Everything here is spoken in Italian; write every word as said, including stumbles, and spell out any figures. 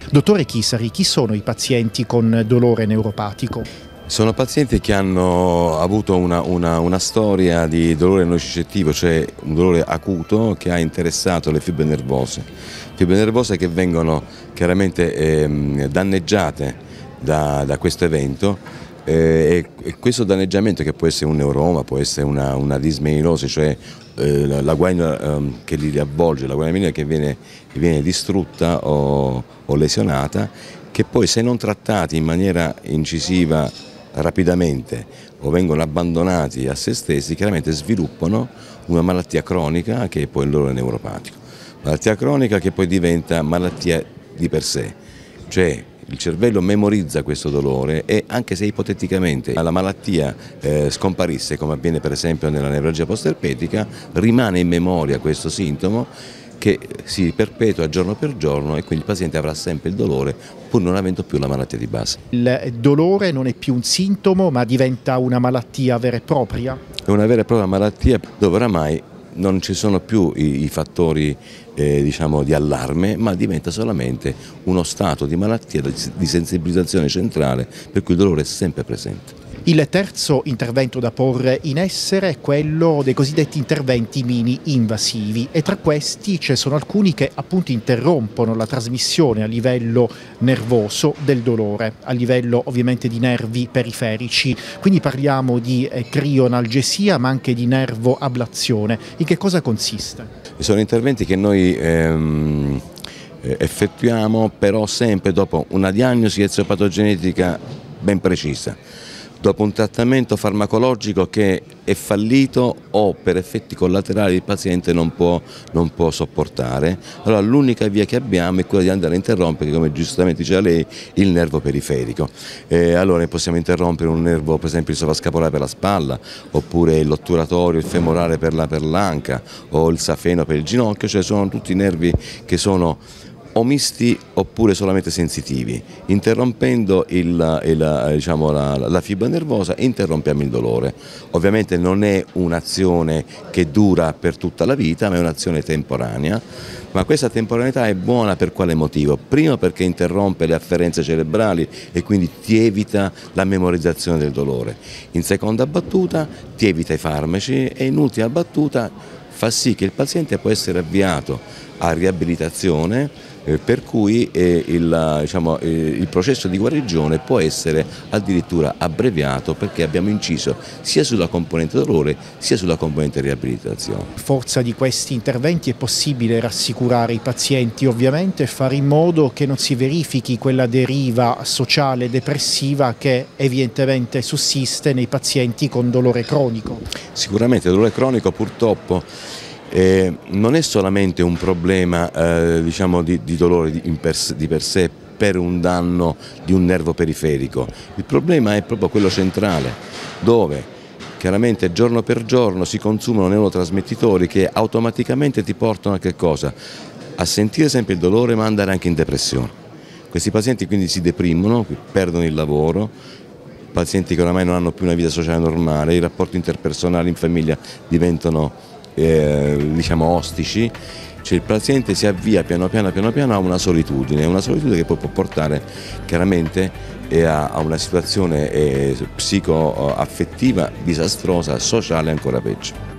Dottore Chisari, chi sono i pazienti con dolore neuropatico? Sono pazienti che hanno avuto una, una, una storia di dolore nocicettivo, cioè un dolore acuto che ha interessato le fibre nervose, fibre nervose che vengono chiaramente eh, danneggiate da, da questo evento eh, e questo danneggiamento, che può essere un neuroma, può essere una, una dismeilosi, cioè eh, la, la guaina eh, che li avvolge, la guaina minore che viene, che viene distrutta o, o lesionata, che poi, se non trattati in maniera incisiva rapidamente o vengono abbandonati a se stessi, chiaramente sviluppano una malattia cronica che è poi il dolore neuropatico. Malattia cronica che poi diventa malattia di per sé, cioè il cervello memorizza questo dolore e, anche se ipoteticamente la malattia eh, scomparisse, come avviene per esempio nella nevralgia post-erpetica, rimane in memoria questo sintomo che si perpetua giorno per giorno e quindi il paziente avrà sempre il dolore pur non avendo più la malattia di base. Il dolore non è più un sintomo, ma diventa una malattia vera e propria? È una vera e propria malattia dove oramai non ci sono più i, i fattori eh, diciamo, di allarme, ma diventa solamente uno stato di malattia, di sensibilizzazione centrale, per cui il dolore è sempre presente. Il terzo intervento da porre in essere è quello dei cosiddetti interventi mini-invasivi, e tra questi ci sono alcuni che appunto interrompono la trasmissione a livello nervoso del dolore, a livello ovviamente di nervi periferici, quindi parliamo di eh, crioanalgesia ma anche di nervoablazione. In che cosa consiste? Sono interventi che noi ehm, effettuiamo però sempre dopo una diagnosi eziopatogenetica ben precisa, dopo un trattamento farmacologico che è fallito o per effetti collaterali il paziente non può, non può sopportare. Allora l'unica via che abbiamo è quella di andare a interrompere, come giustamente diceva lei, il nervo periferico. Eh, allora possiamo interrompere un nervo, per esempio il sovrascapolare per la spalla, oppure l'otturatorio, il femorale per la per l'anca, o il safeno per il ginocchio, cioè sono tutti nervi che sono o misti oppure solamente sensitivi. Interrompendo il, il, diciamo, la, la fibra nervosa interrompiamo il dolore. Ovviamente non è un'azione che dura per tutta la vita, ma è un'azione temporanea, ma questa temporaneità è buona per quale motivo? Primo, perché interrompe le afferenze cerebrali e quindi ti evita la memorizzazione del dolore. In seconda battuta ti evita i farmaci e in ultima battuta fa sì che il paziente può essere avviato a riabilitazione, eh, per cui eh, il, diciamo, eh, il processo di guarigione può essere addirittura abbreviato, perché abbiamo inciso sia sulla componente dolore sia sulla componente riabilitazione. A forza di questi interventi è possibile rassicurare i pazienti, ovviamente, e fare in modo che non si verifichi quella deriva sociale depressiva che evidentemente sussiste nei pazienti con dolore cronico. Sicuramente il dolore cronico purtroppo Eh, non è solamente un problema eh, diciamo di, di dolore di, per, di per sé per un danno di un nervo periferico, il problema è proprio quello centrale, dove chiaramente giorno per giorno si consumano neurotrasmettitori che automaticamente ti portano a che cosa? A sentire sempre il dolore, ma andare anche in depressione. Questi pazienti quindi si deprimono, perdono il lavoro, pazienti che oramai non hanno più una vita sociale normale, i rapporti interpersonali in famiglia diventano Eh, diciamo ostici, cioè il paziente si avvia piano piano piano piano a una solitudine, una solitudine che poi può portare chiaramente eh, a, a una situazione eh, psicoaffettiva disastrosa, sociale ancora peggio.